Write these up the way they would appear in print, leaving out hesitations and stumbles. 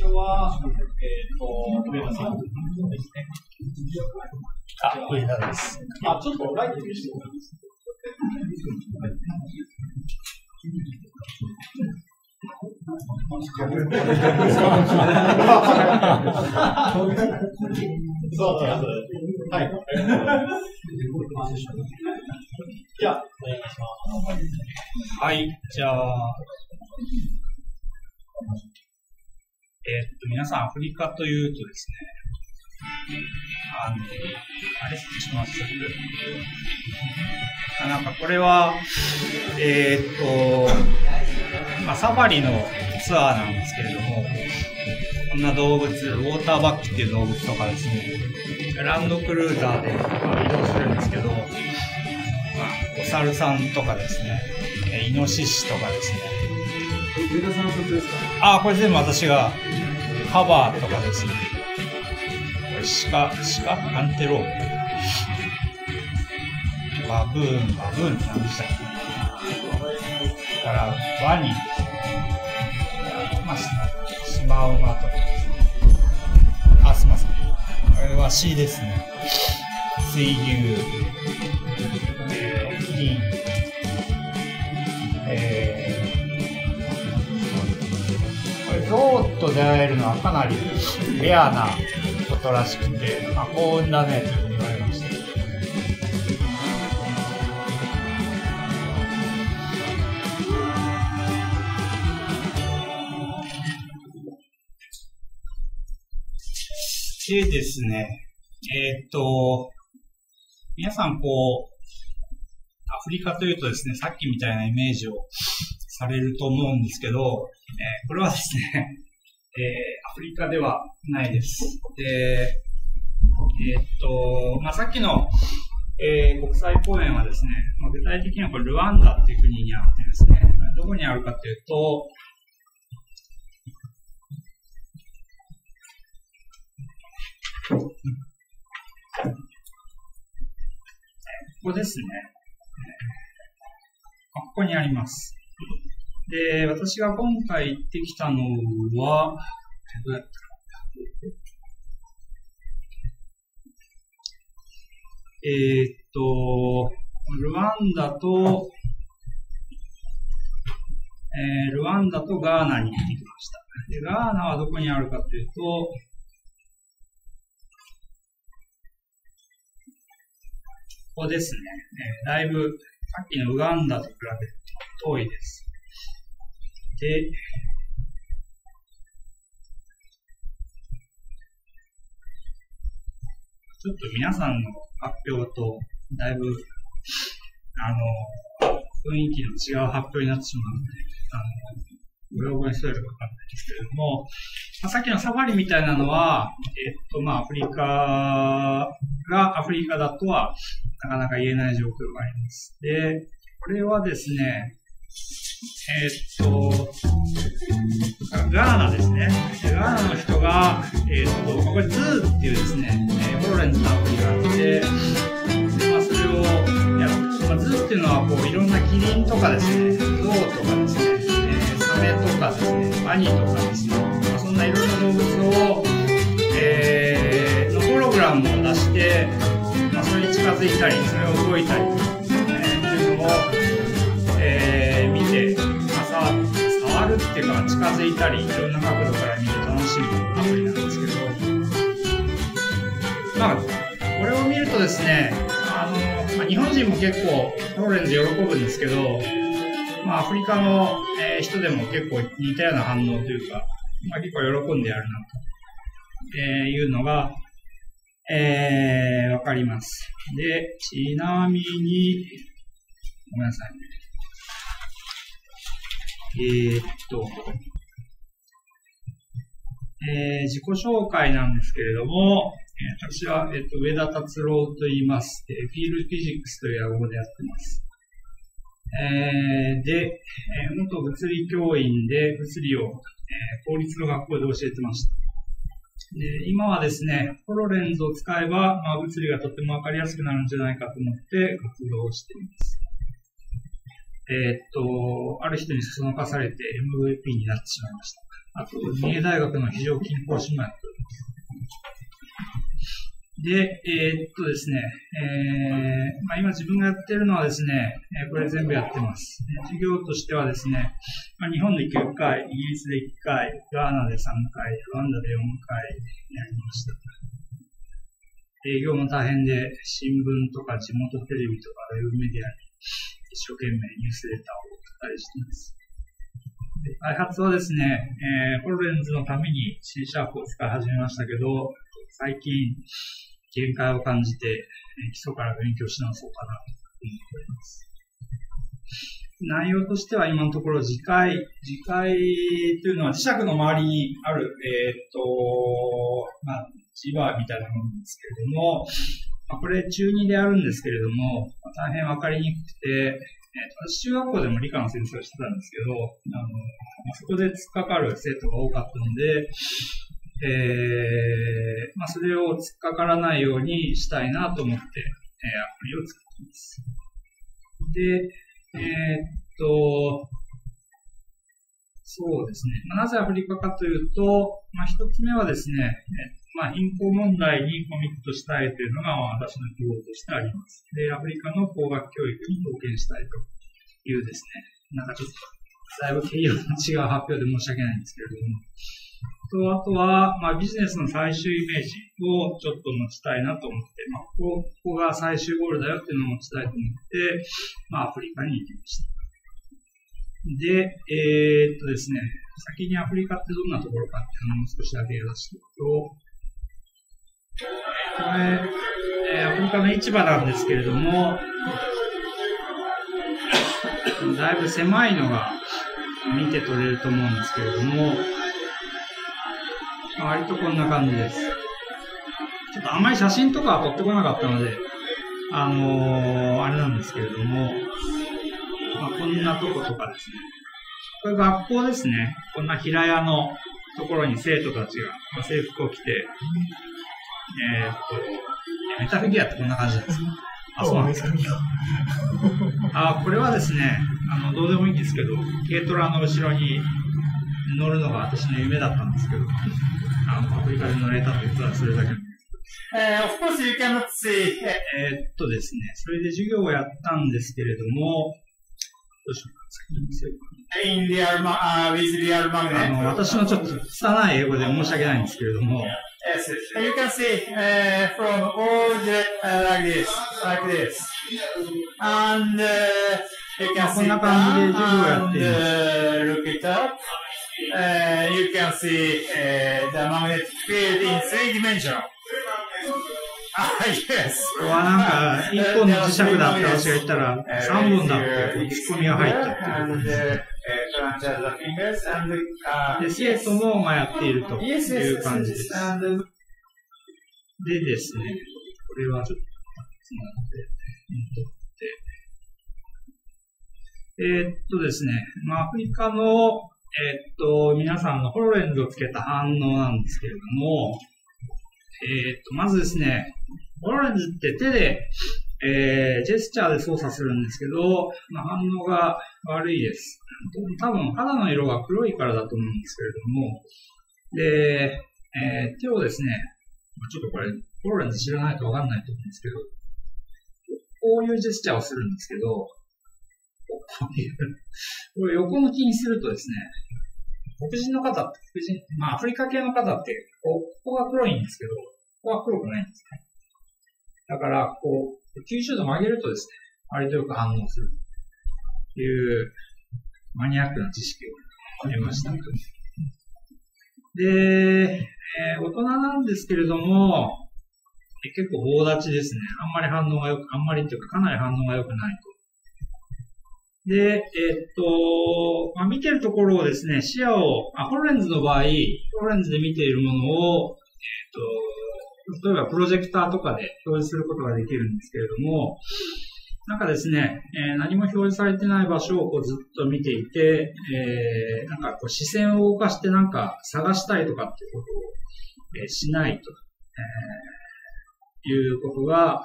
は、上田さんですね。 上田です。 ちょっとライト見せてもらいます。そうです。はい。じゃあ、お願いします。 はい、じゃあ、皆さんアフリカというとですね、あれ、ちょっと待って、なんかこれは、サファリのツアーなんですけれども、こんな動物、ウォーターバックっていう動物とかですね、ランドクルーザーで移動するんですけど、お猿さんとかですね、イノシシとかですね。 上田さんの曲ですか？ これ全部私がカバーとかですね。これ鹿アンテロープ。バブーンって何でしたっけ？からワニ、シマウマとか。すみません。これは C ですね。水牛、キリン、これゾウと出会えるのはかなりレアなことらしくて、幸運だねというふうに言われました。でですね、皆さんアフリカというとですね、さっきみたいなイメージをされると思うんですけど、これはですね、アフリカではないです。で、さっきの、国際公園はですね、具体的にはこれルワンダっていう国にあってですね、どこにあるかというと、ここですね。ここにあります。で、私が今回行ってきたのは、どうやったかルワンダとガーナに行ってきました。で、ガーナはどこにあるかというと、ここですね。だいぶさっきのウガンダと比べると遠いです。で、ちょっと皆さんの発表とだいぶ雰囲気の違う発表になってしまうので、ご要望に添えるかわかんないですけれども、さっきのサファリみたいなのは、アフリカがアフリカだとはなかなか言えない状況があります。で、これはですね、ガーナですね。ガーナの人が、これズーっていうですね、ホロレンズのアプリがあって、それをやる。ズーっていうのは、いろんなキリンとかですね、ゾウとかですね、サメとかですね、ワニとかですね、そんないろんな動物を、のホログラムを出して、それに近づいたり、それを動いたり、っていうのを、見て、触るっていうか近づいたり、いろんな角度から見て楽しむアプリなんですけど、これを見るとですね、日本人も結構ホロレンズ喜ぶんですけど、アフリカの、人でも結構似たような反応というか、結構喜んでやるなと、いうのが、わかります。で、ちなみに、ごめんなさいね。自己紹介なんですけれども、私は、上田達郎と言います。フィールドフィジックスという用語でやってます。で、元物理教員で物理を、公立の学校で教えてました。で、今はですね、ホロレンズを使えば、物理がとってもわかりやすくなるんじゃないかと思って活動をしています。ある人にそそのかされて MVP になってしまいました。 あと、三重大学の非常勤講師もやっております。で、ですね、今自分がやってるのはですね、これ全部やってます。授業としてはですね、日本で9回、イギリスで1回、ガーナで3回、ルワンダで4回やりました。営業も大変で、新聞とか地元テレビとかウェブメディアに一生懸命ニュースレターを送ったりしています。開発はですね、ホロレンズのために C# を使い始めましたけど、最近限界を感じて基礎から勉強し直そうかなと思っております。内容としては今のところ磁界というのは磁石の周りにある、磁場みたいなものですけれども、これ中2であるんですけれども、大変わかりにくくて、私中学校でも理科の先生をしてたんですけど、そこで突っかかる生徒が多かったので、それを突っかからないようにしたいなと思って、アプリを作っています。で、そうですね。なぜアフリカかというと、一つ目はですね、貧困問題にコミットしたいというのが私の希望としてあります。で、アフリカの工学教育に貢献したいというですね、ちょっと、だいぶ毛色の違う発表で申し訳ないんですけれども、あとは、ビジネスの最終イメージをちょっと持ちたいなと思って、ここが最終ゴールだよっていうのを持ちたいと思って、アフリカに行きました。で、ですね、先にアフリカってどんなところかっていうのを少しだけ出しておくと、これ、アフリカの市場なんですけれども、だいぶ狭いのが見て取れると思うんですけれども、割とこんな感じです。ちょっとあんまり写真とかは撮ってこなかったので、あれなんですけれども、こんなとことかですね。これ学校ですね。こんな平屋のところに生徒たちが制服を着て、メタフィギュアってこんな感じなんですか？そうなんですか。これはですね、どうでもいいんですけど、軽トラの後ろに乗るのが私の夢だったんですけど、アフリカで乗れたということはそれだけなんです。 Of course you cannot see. ですね、それで授業をやったんですけれども、どうしようか、先に見せようか。 In with real magnet. 私のちょっと拙い英語で申し訳ないんですけれども、 Yes, you can see from all like this, and you can see down and look it up. You can see the magnetic field in 3 dimensions. Yes. これはなんか1本の磁石だって私が言ったら3本だってツッコミが入ったっていうことです。で、生徒もやっているという感じです。でですね、これはちょっとつながって、ですね、アフリカの、皆さんのホロレンズをつけた反応なんですけれども、まずですね、ホロレンズって手で、ジェスチャーで操作するんですけど、反応が悪いです。多分肌の色が黒いからだと思うんですけれども、で、手をですね、ちょっとこれ、ホロレンズ知らないとわかんないと思うんですけど、こういうジェスチャーをするんですけど、これ横向きにするとですね、黒人の方って、アフリカ系の方って、ここが黒いんですけど、ここは黒くないんですね。だから、90度曲げるとですね、割とよく反応するというマニアックな知識を得ました。で、大人なんですけれども、結構棒立ちですね。あんまりっていうかかなり反応が良くないと。で、見てるところをですね、視野を、ホロレンズの場合、ホロレンズで見ているものを、例えばプロジェクターとかで表示することができるんですけれども、なんかですね、何も表示されてない場所をずっと見ていて、なんか視線を動かしてなんか探したいとかっていうことを、しないと、いうことが、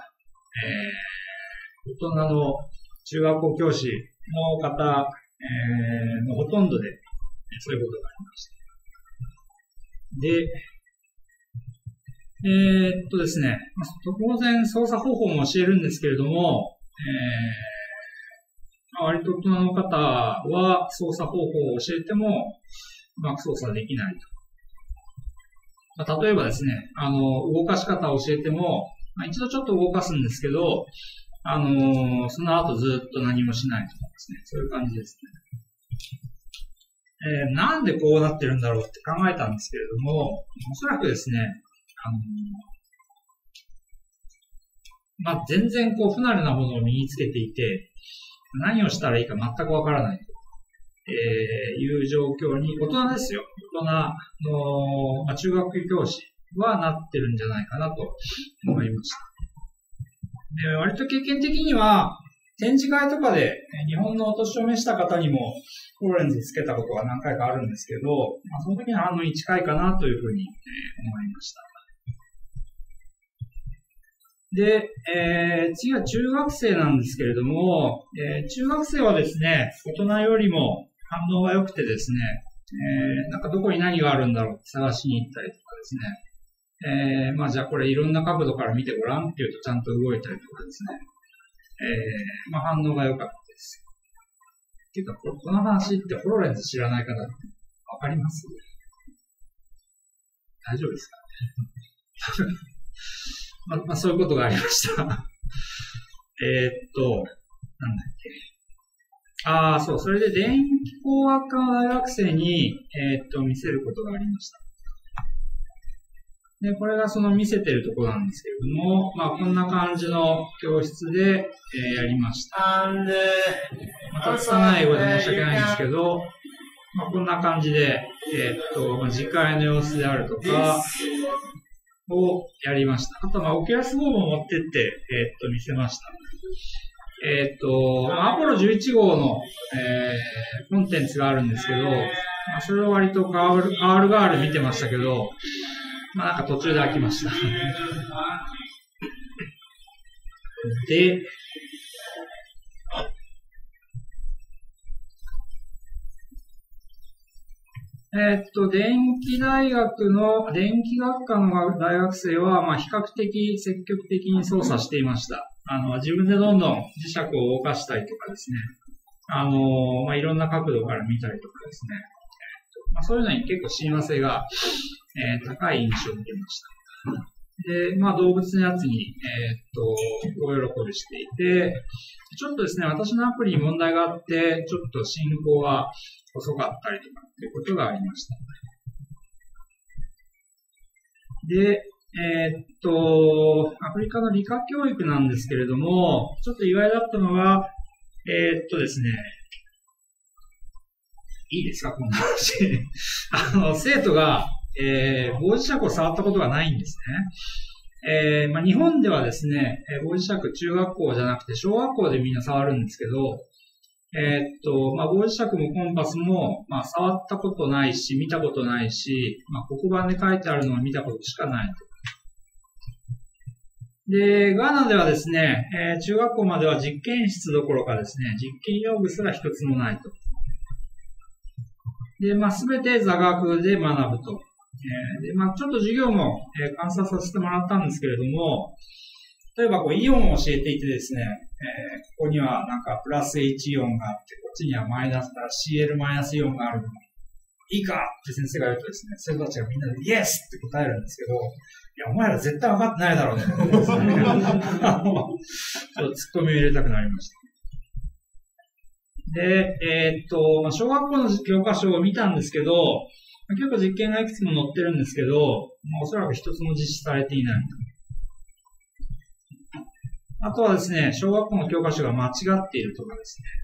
大人の中学校教師の方、のほとんどで、そういうことがありました。 で、ですね、当然操作方法も教えるんですけれども、割と大人の方は操作方法を教えてもうまく操作できないと。例えばですね、動かし方を教えても、一度ちょっと動かすんですけど、その後ずっと何もしないとかですね、そういう感じですね。なんでこうなってるんだろうって考えたんですけれども、おそらくですね、全然不慣れなものを身につけていて、何をしたらいいか全くわからないという状況に、大人ですよ。大人の、中学教師はなってるんじゃないかなと思いました。で、割と経験的には、展示会とかで日本のお年を召した方にもホロレンズつけたことが何回かあるんですけど、その時の反応に近いかなというふうに思いました。で、次は中学生なんですけれども、中学生はですね、大人よりも反応が良くてですね、どこに何があるんだろうって探しに行ったりとかですね、じゃあこれいろんな角度から見てごらんって言うとちゃんと動いたりとかですね、反応が良かったです。っていうか、この話ってホロレンズ知らない方わかります？大丈夫ですか？そういうことがありました。なんだっけ。そう、それで電気工学科の大学生に、見せることがありました。で、これがその見せてるところなんですけれども、こんな感じの教室で、やりました。拙い英語で申し訳ないんですけど、こんな感じで、次回の様子であるとか、をやりました。あとは、オキュラスボードを持ってって、見せました。アポロ11号の、コンテンツがあるんですけど、それを割とガール見てましたけど、途中で飽きました。で、電気学科の大学生は、比較的積極的に操作していました。自分でどんどん磁石を動かしたりとかですね、いろんな角度から見たりとかですね、そういうのに結構親和性が、高い印象を受けました。で、動物のやつに、大喜びしていて、ちょっとですね、私のアプリに問題があって、ちょっと進行が遅かったりとかっていうことがありました。で、アフリカの理科教育なんですけれども、ちょっと意外だったのが、ですね、いいですか、こんな話。生徒が、棒磁石を触ったことがないんですね。日本ではですね、棒磁石中学校じゃなくて小学校でみんな触るんですけど、棒磁石もコンパスも、触ったことないし、見たことないし、黒板で書いてあるのを見たことしかないと。で、ガーナではですね、中学校までは実験室どころかですね、実験用具すら一つもないと。で、すべて座学で学ぶと。で、ちょっと授業も、観察させてもらったんですけれども、例えばイオンを教えていてですね、ここにはプラス H イオンがあって、こっちにはマイナスだ CL マイナスイオンがあるの。いいかって先生が言うとですね、生徒たちがみんなでイエスって答えるんですけど、いや、お前ら絶対分かってないだろうね。ちょっとツッコミを入れたくなりました。で、小学校の教科書を見たんですけど、結構実験がいくつも載ってるんですけど、おそらく一つも実施されていない。あとはですね、小学校の教科書が間違っているとかですね。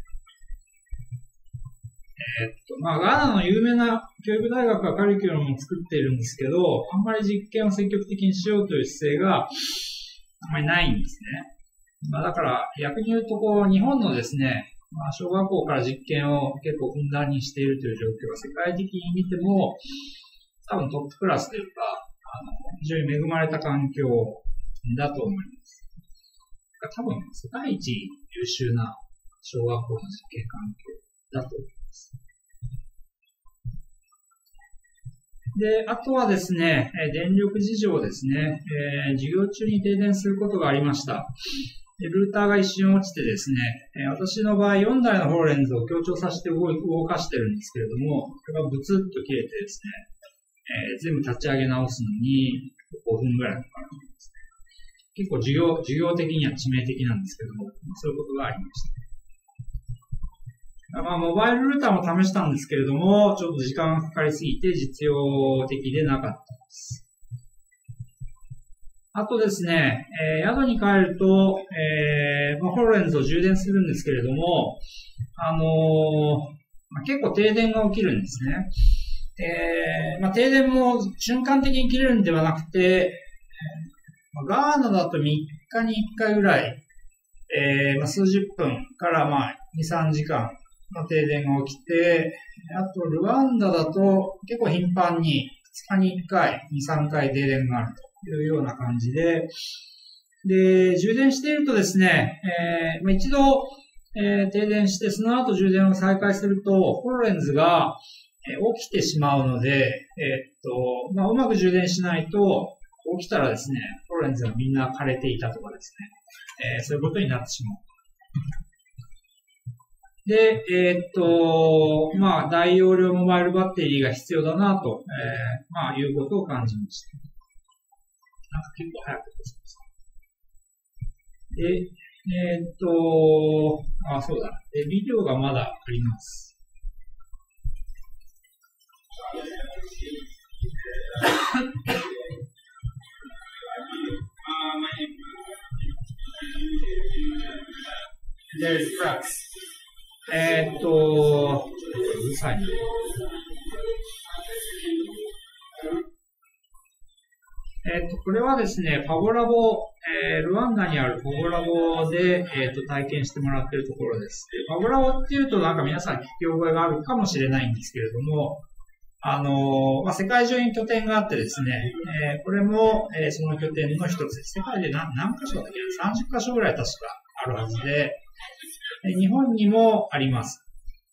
ガーナの有名な教育大学がカリキュラムを作っているんですけど、あんまり実験を積極的にしようという姿勢があんまりないんですね。だから逆に言うと日本のですね、小学校から実験を結構ふんだんにしているという状況は世界的に見ても多分トップクラスというか、非常に恵まれた環境だと思います。多分世界一優秀な小学校の実験環境だと思います。 で、あとはですね、電力事情ですね、授業中に停電することがありました。でルーターが一瞬落ちてですね、私の場合4台のホロレンズを強調させて動かしてるんですけれども、これがブツッと切れてですね、全部立ち上げ直すのに5分ぐらいかかるんですね。結構授業的には致命的なんですけども、そういうことがありました。モバイルルーターも試したんですけれども、ちょっと時間がかかりすぎて実用的でなかったです。あとですね、宿に帰ると、ホロレンズを充電するんですけれども、結構停電が起きるんですね。停電も瞬間的に切れるんではなくて、ガーナだと3日に1回ぐらい、数十分から2、3時間の停電が起きて、あとルワンダだと結構頻繁に2日に1回、2、3回停電があるというような感じで、充電しているとですね、一度、停電してその後充電を再開すると、ホロレンズが起きてしまうので、うまく充電しないと、起きたらですね、ホロレンズがみんな枯れていたとかですね、そういうことになってしまう。で、大容量モバイルバッテリーが必要だなと、いうことを感じました。なんか結構早くです。で、そうだ。ビデオがまだあります。 There's cracks. うるさいね。これはですね、ファボラボ、ルワンダにあるファボラボで、体験してもらっているところです。ファボラボっていうとなんか皆さん聞き覚えがあるかもしれないんですけれども、世界中に拠点があってですね、これも、その拠点の一つです。世界で何箇所だっけ ?30 箇所ぐらい確かあるはずで、日本にもあります。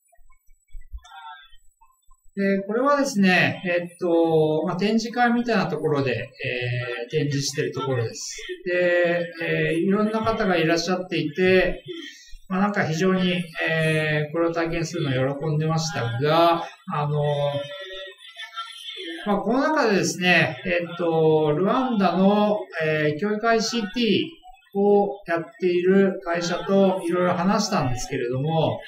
で、これはですね、展示会みたいなところで、展示しているところです。で、いろんな方がいらっしゃっていて、なんか非常に、これを体験するのを喜んでましたが、この中でですね、ルワンダの、教育 ICT をやっている会社といろいろ話したんですけれども、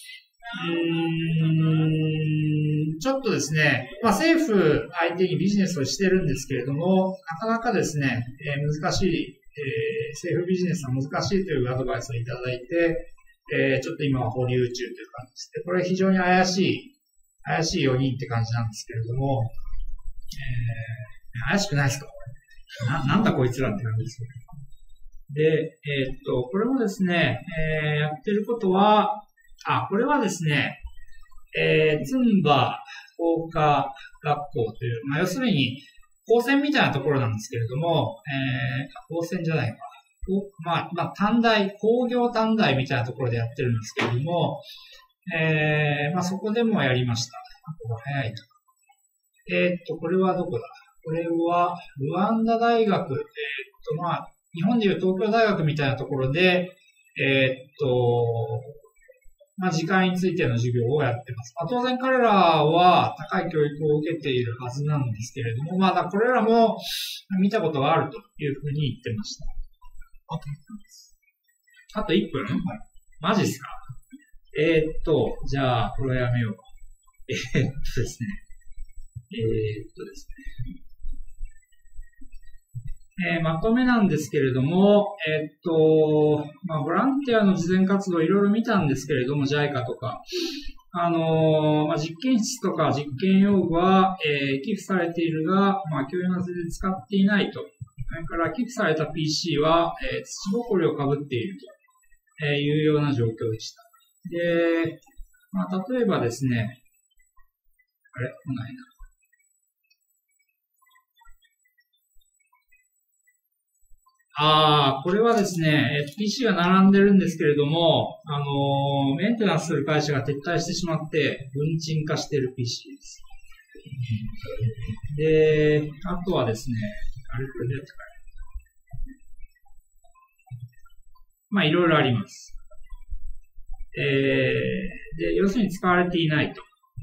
ちょっとですね、政府相手にビジネスをしてるんですけれども、なかなかですね、難しい、政府ビジネスは難しいというアドバイスをいただいて、ちょっと今は保留中という感じです。これ非常に怪しい4人って感じなんですけれども、怪しくないですか？なんだこいつらって感じですけど。で、これもですね、やってることは、これはですね、ツンバ工科学校という、要するに、高専みたいなところなんですけれども、高専じゃないか。短大、工業短大みたいなところでやってるんですけれども、そこでもやりました。早いと。これはどこだ？これは、ルワンダ大学、日本でいう東京大学みたいなところで、時間についての授業をやってます。当然彼らは高い教育を受けているはずなんですけれども、これらも見たことがあるというふうに言ってました。あと1分？マジっすか？じゃあ、これをやめよう。ですね。まとめなんですけれども、ボランティアの慈善活動いろいろ見たんですけれども、JICA とか、実験室とか実験用具は、寄付されているが、教員は全然使っていないと。それから寄付された PC は、土ぼこりをかぶっているというような状況でした。で、例えばですね、来ないな。これはですね、PC が並んでるんですけれども、メンテナンスする会社が撤退してしまって、分賃化している PC です。 で、あとはですね、あれこれでやったかな。いろいろあります。で、要するに使われていないと。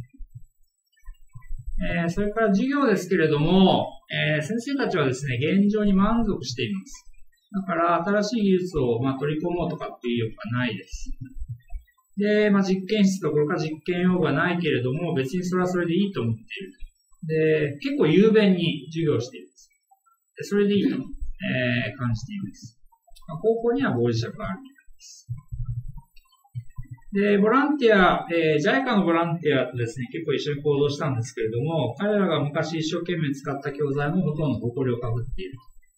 それから授業ですけれども、先生たちはですね、現状に満足しています。だから、新しい技術を、取り込もうとかっていう意欲がないです。で、実験室どころか実験用がないけれども、別にそれはそれでいいと思っている。で、結構雄弁に授業をしています。で、それでいいと、感じています。高校には合理者があるみたいです。で、ボランティア、JICA のボランティアとですね、結構一緒に行動したんですけれども、彼らが昔一生懸命使った教材もほとんど誇りをかぶっている。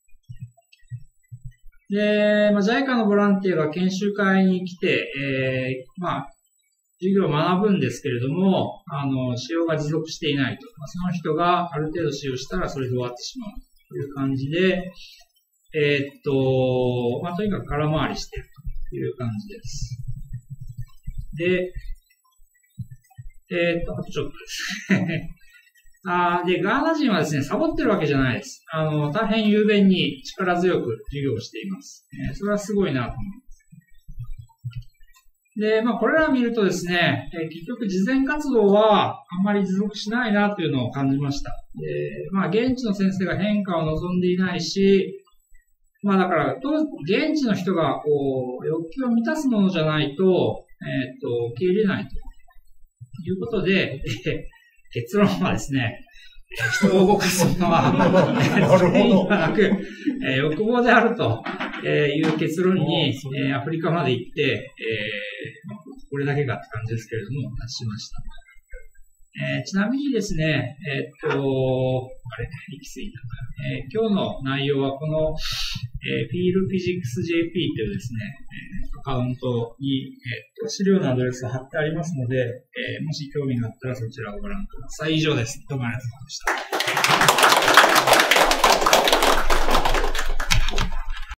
で、JICA のボランティアが研修会に来て、授業を学ぶんですけれども、使用が持続していないと。その人がある程度使用したらそれで終わってしまうという感じで、とにかく空回りしているという感じです。で、あとちょっとですね。で、ガーナ人はですね、サボってるわけじゃないです。大変雄弁に力強く授業をしています。それはすごいなと思います。で、これらを見るとですね、結局慈善活動はあんまり持続しないなというのを感じました。で、現地の先生が変化を望んでいないし、だから、現地の人が、欲求を満たすものじゃないと、受け入れないということで、結論はですね、人を動かすのは、善意ではなく、欲望であるという結論に、アフリカまで行って、これだけかって感じですけれども、達しました。ちなみにですね、行き過ぎた。今日の内容はこの、FeelPhysicsJP というですね、アカウントに、資料のアドレスが貼ってありますので、もし興味があったらそちらをご覧ください。以上です。どうもありがとうございました。